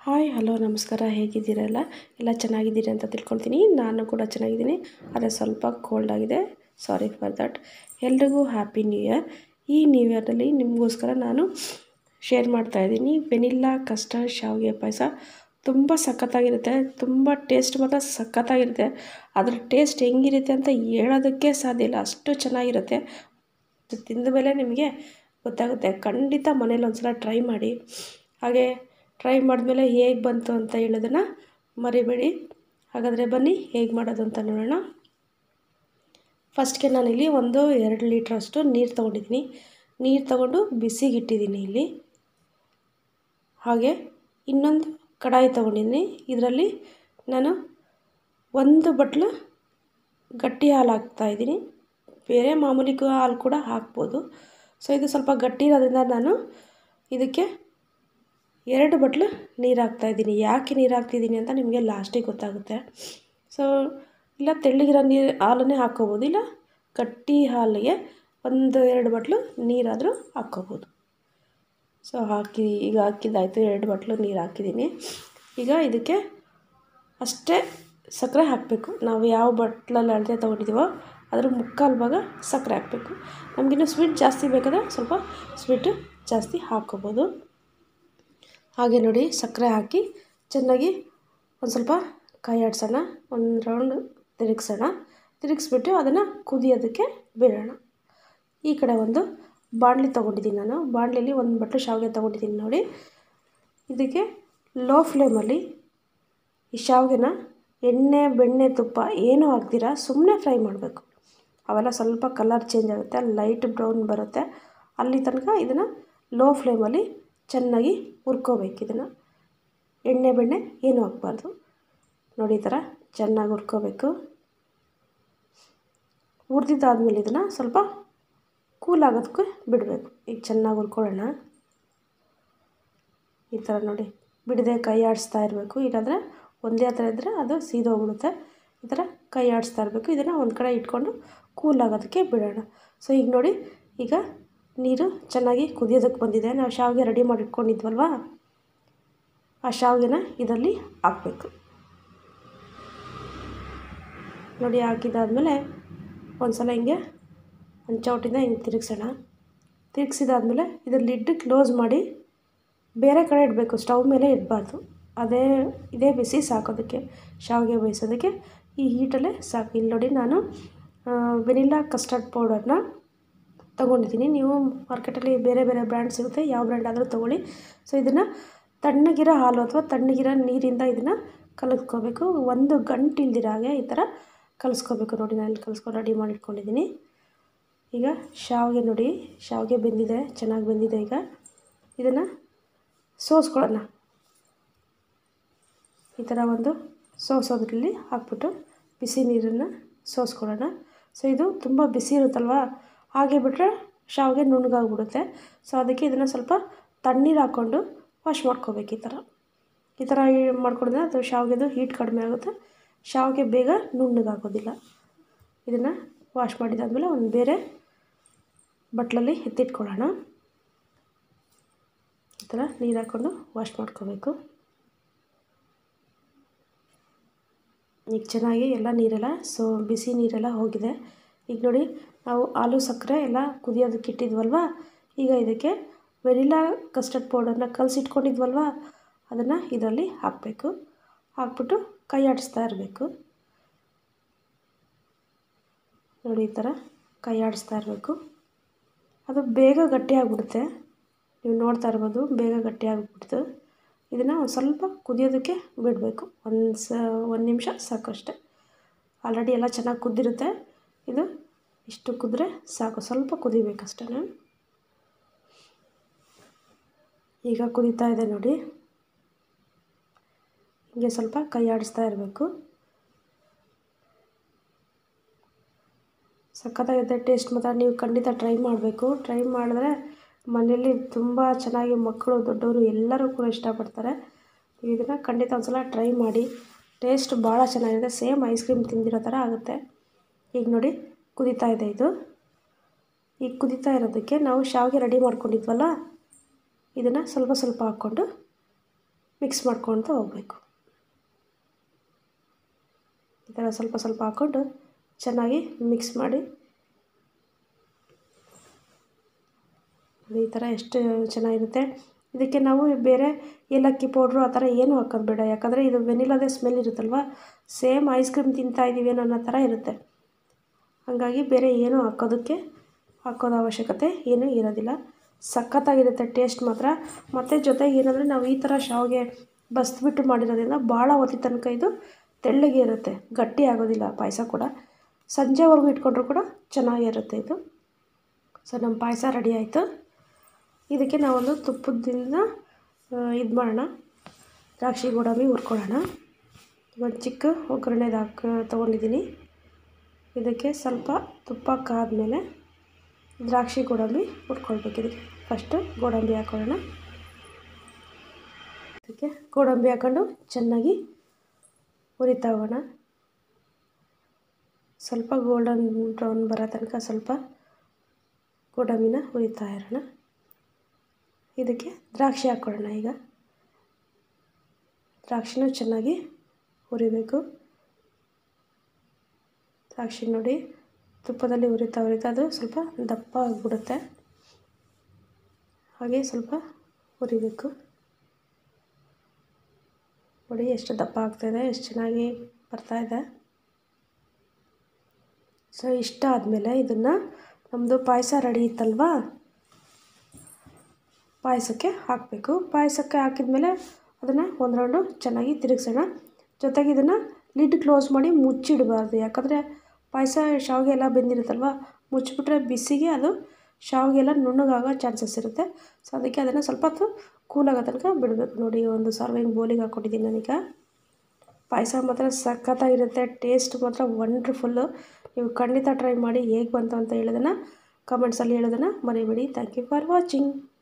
Hi hello ನಮಸ್ಕಾರ, ಹೇಗಿದ್ದೀರಲ್ಲ ಎಲ್ಲ ಚೆನ್ನಾಗಿದ್ದೀರಿ ಅಂತ ತಿಳ್ಕೊಳ್ತೀನಿ. ನಾನು ಕೂಡ ಚೆನ್ನಾಗಿದ್ದೀನಿ. ಆದರೆ ಸ್ವಲ್ಪ ಕೋಲ್ಡ್ ಆಗಿದೆ, ಸಾರಿ ಫಾರ್ ದಟ್. ಎಲ್ರಿಗೂ ಹ್ಯಾಪಿ ನ್ಯೂ ಇಯರ್. ಈ ನ್ಯೂ ಇಯರ್ನಲ್ಲಿ ನಿಮಗೋಸ್ಕರ ನಾನು ಶೇರ್ ಮಾಡ್ತಾಯಿದ್ದೀನಿ ವೆನಿಲ್ಲಾ ಕಸ್ಟರ್ಡ್ ಶಾವಿಗೆ ಪಾಯಸ. ತುಂಬ ಸಖತ್ತಾಗಿರುತ್ತೆ, ತುಂಬ ಟೇಸ್ಟ್ ಮಾತ್ರ ಸಖತ್ತಾಗಿರುತ್ತೆ. ಅದರ ಟೇಸ್ಟ್ ಹೆಂಗಿರುತ್ತೆ ಅಂತ ಹೇಳೋದಕ್ಕೆ ಸಾಧ್ಯ ಇಲ್ಲ, ಅಷ್ಟು ಚೆನ್ನಾಗಿರುತ್ತೆ. ತಿಂದ ಮೇಲೆ ನಿಮಗೆ ಗೊತ್ತಾಗುತ್ತೆ. ಖಂಡಿತ ಮನೇಲಿ ಒಂದು ಸಲ ಟ್ರೈ ಮಾಡಿ. ಹಾಗೆ ಟ್ರೈ ಮಾಡಿದ್ಮೇಲೆ ಹೇಗೆ ಬಂತು ಅಂತ ಹೇಳೋದನ್ನು ಮರಿಬೇಡಿ. ಹಾಗಾದರೆ ಬನ್ನಿ ಹೇಗೆ ಮಾಡೋದು ಅಂತ ನೋಡೋಣ. ಫಸ್ಟ್ಗೆ ನಾನಿಲ್ಲಿ 2 ಲೀಟ್ರಷ್ಟು ನೀರು ತೊಗೊಂಡಿದ್ದೀನಿ. ನೀರು ತೊಗೊಂಡು ಬಿಸಿಗಿಟ್ಟಿದ್ದೀನಿ ಇಲ್ಲಿ. ಹಾಗೆ ಇನ್ನೊಂದು ಕಡಾಯಿ ತೊಗೊಂಡಿದ್ದೀನಿ. ಇದರಲ್ಲಿ ನಾನು 1 ಬಟ್ಲು ಗಟ್ಟಿ ಹಾಲು ಹಾಕ್ತಾಯಿದ್ದೀನಿ. ಬೇರೆ ಮಾಮೂಲಿ ಹಾಲು ಕೂಡ ಹಾಕ್ಬೋದು. ಸೊ ಇದು ಸ್ವಲ್ಪ ಗಟ್ಟಿ ಇರೋದ್ರಿಂದ ನಾನು ಇದಕ್ಕೆ 2 ಬಟ್ಲು ನೀರು ಹಾಕ್ತಾಯಿದ್ದೀನಿ. ಯಾಕೆ ನೀರು ಹಾಕ್ತಿದ್ದೀನಿ ಅಂತ ನಿಮಗೆ ಲಾಸ್ಟಿಗೆ ಗೊತ್ತಾಗುತ್ತೆ. ಸೊ ಇಲ್ಲ ತೆಳ್ಳಗಿರೋ ಹಾಲನ್ನೇ ಹಾಕ್ಕೋಬೋದು, ಇಲ್ಲ ಗಟ್ಟಿ ಹಾಲಿಗೆ 1-2 ಬಟ್ಲು ನೀರಾದರೂ ಹಾಕ್ಕೋಬೋದು. ಸೊ ಈಗ ಹಾಕಿದ್ದಾಯಿತು, 2 ಬಟ್ಲು ನೀರು ಹಾಕಿದ್ದೀನಿ. ಈಗ ಇದಕ್ಕೆ ಅಷ್ಟೇ ಸಕ್ಕರೆ ಹಾಕಬೇಕು. ನಾವು ಯಾವ ಬಟ್ಲಲ್ಲಿ ಅಳತೆ ತೊಗೊಂಡಿದ್ದೀವೋ ಅದರ 3/4 ಭಾಗ ಸಕ್ಕರೆ ಹಾಕಬೇಕು. ನಮಗಿನ್ನೂ ಸ್ವೀಟ್ ಜಾಸ್ತಿ ಬೇಕಾದರೆ ಸ್ವಲ್ಪ ಸ್ವೀಟು ಜಾಸ್ತಿ ಹಾಕ್ಕೋಬೋದು. ಹಾಗೆ ನೋಡಿ, ಸಕ್ಕರೆ ಹಾಕಿ ಚೆನ್ನಾಗಿ ಒಂದು ಸ್ವಲ್ಪ ಕೈ ಆಡಿಸೋಣ, ಒಂದು ರೌಂಡ್ ತಿರುಗಿಸ್ಬಿಟ್ಟು ಅದನ್ನು ಕುದಿಯೋದಕ್ಕೆ ಬಿಡೋಣ. ಈ ಕಡೆ ಒಂದು ಬಾಣಲಿ ತೊಗೊಂಡಿದ್ದೀನಿ ನಾನು. ಬಾಣಲಿಯಲ್ಲಿ 1 ಬಟ್ಲು ಶಾವಿಗೆ ತೊಗೊಂಡಿದ್ದೀನಿ ನೋಡಿ. ಇದಕ್ಕೆ ಲೋ ಫ್ಲೇಮಲ್ಲಿ ಈ ಶಾವಿಗೆನ ಎಣ್ಣೆ ಬೆಣ್ಣೆ ತುಪ್ಪ ಏನೂ ಹಾಕ್ದಿರ ಸುಮ್ಮನೆ ಫ್ರೈ ಮಾಡಬೇಕು. ಅವೆಲ್ಲ ಸ್ವಲ್ಪ ಕಲರ್ ಚೇಂಜ್ ಆಗುತ್ತೆ, ಲೈಟ್ ಬ್ರೌನ್ ಬರುತ್ತೆ. ಅಲ್ಲಿ ತನಕ ಇದನ್ನು ಲೋ ಫ್ಲೇಮಲ್ಲಿ ಚೆನ್ನಾಗಿ ಹುರ್ಕೋಬೇಕು. ಇದನ್ನು ಎಣ್ಣೆ ಬೆಣ್ಣೆ ಏನೂ ಹಾಕ್ಬಾರ್ದು ನೋಡಿ. ಈ ಥರ ಚೆನ್ನಾಗಿ ಹುರ್ಕೋಬೇಕು. ಹುರಿದಿದ್ದಾದ್ಮೇಲೆ ಇದನ್ನು ಸ್ವಲ್ಪ ಕೂಲ್ ಆಗೋದಕ್ಕೆ ಬಿಡಬೇಕು. ಈಗ ಚೆನ್ನಾಗಿ ಹುರ್ಕೊಳ್ಳೋಣ. ಈ ಥರ ನೋಡಿ, ಬಿಡದೆ ಕೈ ಆಡಿಸ್ತಾ ಇರಬೇಕು. ಇಲ್ಲಾಂದರೆ ಒಂದೇ ಥರ ಇದ್ದರೆ ಅದು ಸೀದೋಗ್ಬಿಡುತ್ತೆ. ಈ ಥರ ಕೈ ಆಡಿಸ್ತಾ ಇರಬೇಕು. ಇದನ್ನು ಒಂದು ಕಡೆ ಇಟ್ಕೊಂಡು ಕೂಲ್ ಆಗೋದಕ್ಕೆ ಬಿಡೋಣ. ಸೊ ಈಗ ನೋಡಿ, ಈಗ ನೀರು ಚೆನ್ನಾಗಿ ಕುದಿಯೋದಕ್ಕೆ ಬಂದಿದೆ. ನಾವು ಶಾವಿಗೆ ರೆಡಿ ಮಾಡಿ ಇಟ್ಕೊಂಡಿದ್ವಲ್ವ, ಆ ಶಾವಿಗೆನ ಇದರಲ್ಲಿ ಹಾಕಬೇಕು ನೋಡಿ. ಹಾಕಿದ್ದಾದಮೇಲೆ ಒಂದು ಸಲ ಹಿಂಗೆ ಒಂದು ಚೌಟಿಂದ ಹಿಂಗೆ ತಿರುಗಿಸೋಣ. ತಿರುಗಿಸಿದಾದ್ಮೇಲೆ ಇದರ ಲಿಡ್ ಕ್ಲೋಸ್ ಮಾಡಿ ಬೇರೆ ಕಡೆ ಇಡಬೇಕು, ಸ್ಟವ್ ಮೇಲೆ ಇಡಬಾರ್ದು. ಇದೇ ಬಿಸಿ ಸಾಕೋದಕ್ಕೆ, ಶಾವಿಗೆ ಬೇಯಿಸೋದಕ್ಕೆ ಈ ಹೀಟಲ್ಲೇ ಸಾಕು. ಇಲ್ಲಿ ನೋಡಿ, ನಾನು ವೆನಿಲ್ಲಾ ಕಸ್ಟರ್ಡ್ ಪೌಡರ್ನ ತೊಗೊಂಡಿದ್ದೀನಿ. ನೀವು ಮಾರ್ಕೆಟಲ್ಲಿ ಬೇರೆ ಬೇರೆ ಬ್ರ್ಯಾಂಡ್ ಸಿಗುತ್ತೆ, ಯಾವ ಬ್ರ್ಯಾಂಡ್ ಆದರೂ ತೊಗೊಳ್ಳಿ. ಸೊ ಇದನ್ನು ತಣ್ಣಗಿರೋ ಹಾಲು ಅಥವಾ ತಣ್ಣಗಿರೋ ನೀರಿಂದ ಇದನ್ನು ಕಲಿಸ್ಕೋಬೇಕು. 1 ಗಂಟೆ ಇಲ್ದಿರ ಹಾಗೆ ಈ ಥರ ಕಲಿಸ್ಕೋಬೇಕು ನೋಡಿ. ನಾನು ಇಲ್ಲಿ ಕಲಿಸ್ಕೊಂಡು ರೆಡಿ ಮಾಡಿ ಇಟ್ಕೊಂಡಿದ್ದೀನಿ. ಈಗ ಶಾವಿಗೆ ನೋಡಿ, ಶಾವಿಗೆ ಬೆಂದಿದೆ, ಚೆನ್ನಾಗಿ ಬೆಂದಿದೆ. ಈಗ ಇದನ್ನು ಸೋಸ್ಕೊಳ್ಳೋಣ. ಈ ಥರ ಒಂದು ಸೋಸೋದ್ರಲ್ಲಿ ಹಾಕ್ಬಿಟ್ಟು ಬಿಸಿ ನೀರನ್ನು ಸೋಸ್ಕೊಳ್ಳೋಣ. ಸೊ ಇದು ತುಂಬ ಬಿಸಿ ಇರುತ್ತಲ್ವ, ಹಾಗೆ ಬಿಟ್ಟರೆ ಶಾವಿಗೆ ನುಣ್ಣಗಾಗ್ಬಿಡುತ್ತೆ. ಸೊ ಅದಕ್ಕೆ ಇದನ್ನು ಸ್ವಲ್ಪ ತಣ್ಣೀರು ಹಾಕ್ಕೊಂಡು ವಾಶ್ ಮಾಡ್ಕೋಬೇಕು. ಈ ಥರ ಮಾಡ್ಕೊಂಡ್ರೆ ಅದು ಶಾವಿಗೆದು ಹೀಟ್ ಕಡಿಮೆ ಆಗುತ್ತೆ, ಶಾವಿಗೆ ಬೇಗ ನುಣ್ಣಗಾಗೋದಿಲ್ಲ. ಇದನ್ನು ವಾಶ್ ಮಾಡಿದಾದ್ಮೇಲೆ ಒಂದು ಬೇರೆ ಬಟ್ಲಲ್ಲಿ ಎತ್ತಿಟ್ಕೊಳ್ಳೋಣ. ಈ ಥರ ನೀರು ಹಾಕ್ಕೊಂಡು ವಾಶ್ ಮಾಡ್ಕೋಬೇಕು. ಈಗ ಚೆನ್ನಾಗಿ ಎಲ್ಲ ನೀರೆಲ್ಲ ಬಿಸಿ ನೀರೆಲ್ಲ ಹೋಗಿದೆ. ಈಗ ನೋಡಿ, ನಾವು ಹಾಲು ಸಕ್ಕರೆ ಎಲ್ಲ ಕುದಿಯೋದಕ್ಕೆ ಇಟ್ಟಿದ್ವಲ್ವ, ಈಗ ಇದಕ್ಕೆ ವೆನಿಲ್ಲಾ ಕಸ್ಟರ್ಡ್ ಪೌಡರ್ನ ಕಲಸಿಟ್ಕೊಂಡಿದ್ವಲ್ವ, ಅದನ್ನು ಇದರಲ್ಲಿ ಹಾಕಬೇಕು. ಹಾಕ್ಬಿಟ್ಟು ಕೈ ಆಡಿಸ್ತಾ ಇರಬೇಕು ನೋಡಿ. ಈ ಥರ ಕೈ ಆಡಿಸ್ತಾ ಇರಬೇಕು. ಅದು ಬೇಗ ಗಟ್ಟಿಯಾಗಿಬಿಡುತ್ತೆ, ನೀವು ನೋಡ್ತಾ ಇರ್ಬೋದು, ಬೇಗ ಗಟ್ಟಿಯಾಗಿಬಿಡ್ತು. ಇದನ್ನು ಒಂದು ಸ್ವಲ್ಪ ಕುದಿಯೋದಕ್ಕೆ ಬಿಡಬೇಕು. 1 ನಿಮಿಷ ಸಾಕು ಅಷ್ಟೆ. ಆಲ್ರೆಡಿ ಎಲ್ಲ ಚೆನ್ನಾಗಿ ಕುದ್ದಿರುತ್ತೆ. ಇದು ಇಷ್ಟು ಕುದ್ರೆ ಸಾಕು, ಸ್ವಲ್ಪ ಕುದಿಬೇಕಷ್ಟೇ. ಈಗ ಕುದೀತಾ ಇದೆ ನೋಡಿ. ಹೀಗೆ ಸ್ವಲ್ಪ ಕೈ ಆಡಿಸ್ತಾ ಇರಬೇಕು. ಸಖತ್ತಾಗಿದೆ ಟೇಸ್ಟ್. ಮಾತ್ರ ನೀವು ಖಂಡಿತ ಟ್ರೈ ಮಾಡಬೇಕು. ಟ್ರೈ ಮಾಡಿದ್ರೆ ಮನೆಯಲ್ಲಿ ತುಂಬ ಚೆನ್ನಾಗಿ ಮಕ್ಕಳು ದೊಡ್ಡವರು ಎಲ್ಲರೂ ಕೂಡ ಇಷ್ಟಪಡ್ತಾರೆ. ಇದನ್ನು ಖಂಡಿತ ಒಂದು ಸಲ ಟ್ರೈ ಮಾಡಿ. ಟೇಸ್ಟ್ ಭಾಳ ಚೆನ್ನಾಗಿದೆ, ಸೇಮ್ ಐಸ್ ಕ್ರೀಮ್ ತಿಂದಿರೋ ಥರ ಆಗುತ್ತೆ. ಈಗ ನೋಡಿ, ಕುದೀತಾ ಇದೆ ಇದು. ಈಗ ಕುದೀತಾ ಇರೋದಕ್ಕೆ ನಾವು ಶಾವಿಗೆ ರೆಡಿ ಮಾಡ್ಕೊಂಡಿದ್ವಲ್ಲ, ಇದನ್ನು ಸ್ವಲ್ಪ ಸ್ವಲ್ಪ ಹಾಕ್ಕೊಂಡು ಮಿಕ್ಸ್ ಮಾಡ್ಕೊಳ್ತಾ ಹೋಗಬೇಕು. ಈ ಥರ ಸ್ವಲ್ಪ ಸ್ವಲ್ಪ ಹಾಕ್ಕೊಂಡು ಚೆನ್ನಾಗಿ ಮಿಕ್ಸ್ ಮಾಡಿ. ಈ ಥರ ಎಷ್ಟು ಚೆನ್ನಾಗಿರುತ್ತೆ. ಇದಕ್ಕೆ ನಾವು ಬೇರೆ ಏಲಕ್ಕಿ ಪೌಡ್ರು ಆ ಥರ ಏನೂ ಹಾಕೋದು ಬೇಡ, ಯಾಕಂದರೆ ಇದು ವೆನಿಲಾದೇ ಸ್ಮೆಲ್ ಇರುತ್ತಲ್ವ, ಸೇಮ್ ಐಸ್ ಕ್ರೀಮ್ ತಿಂತಾಯಿದ್ದೀವಿ ಅನ್ನೋ ಥರ ಇರುತ್ತೆ. ಹಾಗಾಗಿ ಬೇರೆ ಏನೂ ಹಾಕೋದು ಅವಶ್ಯಕತೆ ಏನೂ ಇರೋದಿಲ್ಲ. ಸಖತ್ತಾಗಿರುತ್ತೆ ಟೇಸ್ಟ್ ಮಾತ್ರ. ಮತ್ತು ಜೊತೆಗೆ ಏನಂದರೆ ನಾವು ಈ ಥರ ಶಾವಿಗೆ ಬಸ್ಬಿಟ್ಟು ಮಾಡಿರೋದ್ರಿಂದ ಭಾಳ ಹೊತ್ತಿನ ತನಕ ಇದು ತೆಳ್ಳಗೆ ಇರುತ್ತೆ, ಗಟ್ಟಿ ಆಗೋದಿಲ್ಲ. ಪಾಯಸ ಕೂಡ ಸಂಜೆವರೆಗೂ ಇಟ್ಕೊಂಡ್ರೂ ಕೂಡ ಚೆನ್ನಾಗಿರುತ್ತೆ ಇದು. ಸೊ ನಮ್ಮ ಪಾಯಸ ರೆಡಿ ಆಯಿತು. ಇದಕ್ಕೆ ನಾವೊಂದು ತುಪ್ಪದಿಂದ ಇದು ಮಾಡೋಣ, ದ್ರಾಕ್ಷಿ ಗೋಡಂಬಿ ಹುರ್ಕೊಳ್ಳೋಣ. ಒಂದು ಚಿಕ್ಕ ಒಗ್ಗರಣೆದು ತೊಗೊಂಡಿದ್ದೀನಿ. ಇದಕ್ಕೆ ಸ್ವಲ್ಪ ತುಪ್ಪ ಕಾದ್ಮೇಲೆ ದ್ರಾಕ್ಷಿ ಗೋಡಂಬಿ ಹುರ್ಕೊಳ್ಬೇಕು. ಇದಕ್ಕೆ ಫಸ್ಟು ಗೋಡಂಬಿ ಹಾಕ್ಕೊಳ್ಳೋಣ. ಇದಕ್ಕೆ ಗೋಡಂಬಿ ಹಾಕ್ಕೊಂಡು ಚೆನ್ನಾಗಿ ಹುರಿತಾ ಹೋಗೋಣ. ಸ್ವಲ್ಪ ಗೋಲ್ಡನ್ ಬ್ರೌನ್ ಬರೋ ತನಕ ಸ್ವಲ್ಪ ಗೋಡಂಬಿನ ಹುರಿತಾ ಇರೋಣ. ಇದಕ್ಕೆ ದ್ರಾಕ್ಷಿ ಹಾಕ್ಕೊಳ್ಳೋಣ. ಈಗ ದ್ರಾಕ್ಷಿನೂ ಚೆನ್ನಾಗಿ ಹುರಿಬೇಕು. ದ್ರಾಕ್ಷಿ ನೋಡಿ ತುಪ್ಪದಲ್ಲಿ ಹುರಿತಾ ಅದು ಸ್ವಲ್ಪ ದಪ್ಪ ಆಗಿಬಿಡುತ್ತೆ, ಹಾಗೆ ಸ್ವಲ್ಪ ಹುರಿಬೇಕು. ನೋಡಿ ಎಷ್ಟು ದಪ್ಪ ಆಗ್ತಾಯಿದೆ, ಎಷ್ಟು ಚೆನ್ನಾಗಿ ಬರ್ತಾಯಿದೆ. ಸೊ ಇಷ್ಟ ಆದಮೇಲೆ ಇದನ್ನು ನಮ್ಮದು ಪಾಯಸ ರೆಡಿ ಇತ್ತಲ್ವ, ಪಾಯಸಕ್ಕೆ ಹಾಕಬೇಕು. ಪಾಯಸಕ್ಕೆ ಹಾಕಿದ್ಮೇಲೆ ಅದನ್ನು ಒಂದು ರೌಂಡು ಚೆನ್ನಾಗಿ ತಿರುಗಿಸೋಣ. ಜೊತೆಗೆ ಇದನ್ನು ಲಿಡ್ ಕ್ಲೋಸ್ ಮಾಡಿ ಮುಚ್ಚಿಡಬಾರ್ದು, ಯಾಕಂದರೆ ಪಾಯಸ ಶಾವಿಗೆ ಎಲ್ಲ ಬೆಂದಿರುತ್ತಲ್ವ, ಮುಚ್ಚಿಬಿಟ್ರೆ ಬಿಸಿಗೆ ಅದು ಶಾವಿಗೆ ಎಲ್ಲ ನುಣ್ಣಗಾಗೋ ಚಾನ್ಸಸ್ ಇರುತ್ತೆ. ಸೊ ಅದಕ್ಕೆ ಅದನ್ನು ಸ್ವಲ್ಪ ಹೊತ್ತು ಕೂಲಾಗೋ ತನಕ ಬಿಡಬೇಕು. ನೋಡಿ ಒಂದು ಸರ್ವಿಂಗ್ ಬೌಲಿಗೆ ಹಾಕ್ಕೊಟ್ಟಿದ್ದೀನಿ ನಾನೀಗ. ಪಾಯಸ ಮಾತ್ರ ಸಖತ್ತಾಗಿರುತ್ತೆ, ಟೇಸ್ಟ್ ಮಾತ್ರ ವಂಡರ್ಫುಲ್ಲು. ನೀವು ಖಂಡಿತ ಟ್ರೈ ಮಾಡಿ, ಹೇಗೆ ಬಂತು ಅಂತ ಹೇಳೋದನ್ನು ಕಮೆಂಟ್ಸಲ್ಲಿ ಹೇಳೋದನ್ನು ಮರಿಬೇಡಿ. Thank you for watching.